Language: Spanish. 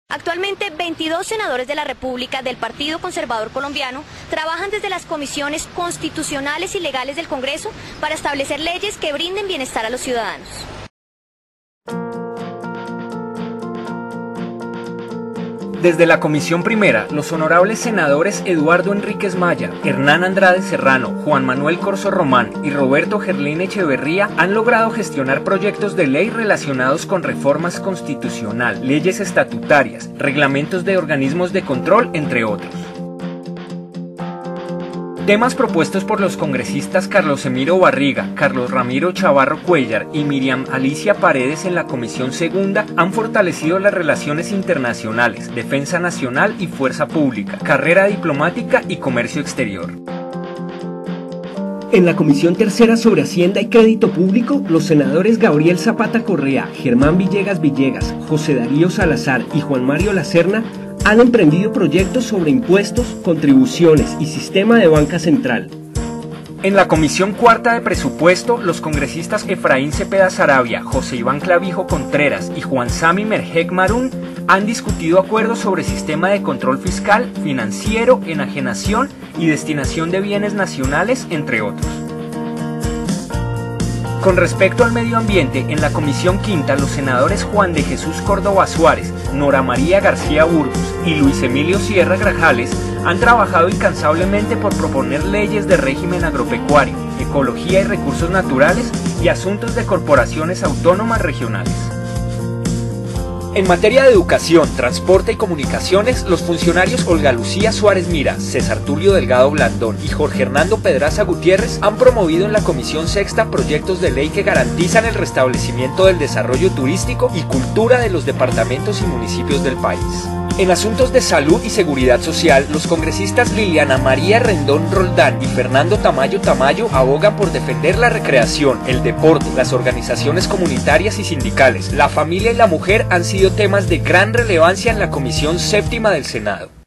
Actualmente, 22 senadores de la República del Partido Conservador Colombiano trabajan desde las comisiones constitucionales y legales del Congreso para establecer leyes que brinden bienestar a los ciudadanos. Desde la Comisión Primera, los honorables senadores Eduardo Enríquez Maya, Hernán Andrade Serrano, Juan Manuel Corzo Román y Roberto Gerlín Echeverría han logrado gestionar proyectos de ley relacionados con reformas constitucional, leyes estatutarias, reglamentos de organismos de control, entre otros. Temas propuestos por los congresistas Carlos Emiro Barriga, Carlos Ramiro Chavarro Cuellar y Miriam Alicia Paredes en la Comisión Segunda han fortalecido las relaciones internacionales, defensa nacional y fuerza pública, carrera diplomática y comercio exterior. En la Comisión Tercera sobre Hacienda y Crédito Público, los senadores Gabriel Zapata Correa, Germán Villegas Villegas, José Darío Salazar y Juan Mario Lacerna han emprendido proyectos sobre impuestos, contribuciones y sistema de banca central. En la Comisión Cuarta de Presupuesto, los congresistas Efraín Cepeda Saravia, José Iván Clavijo Contreras y Juan Sami Merjec Marún han discutido acuerdos sobre sistema de control fiscal, financiero, enajenación y destinación de bienes nacionales, entre otros. Con respecto al medio ambiente, en la Comisión Quinta, los senadores Juan de Jesús Córdoba Suárez, Nora María García Burgos y Luis Emilio Sierra Grajales han trabajado incansablemente por proponer leyes de régimen agropecuario, ecología y recursos naturales y asuntos de corporaciones autónomas regionales. En materia de educación, transporte y comunicaciones, los funcionarios Olga Lucía Suárez Mira, César Tulio Delgado Blandón y Jorge Hernando Pedraza Gutiérrez han promovido en la Comisión Sexta proyectos de ley que garantizan el restablecimiento del desarrollo turístico y cultura de los departamentos y municipios del país. En asuntos de salud y seguridad social, los congresistas Liliana María Rendón Roldán y Fernando Tamayo Tamayo abogan por defender la recreación, el deporte, las organizaciones comunitarias y sindicales. La familia y la mujer han sido temas de gran relevancia en la Comisión Séptima del Senado.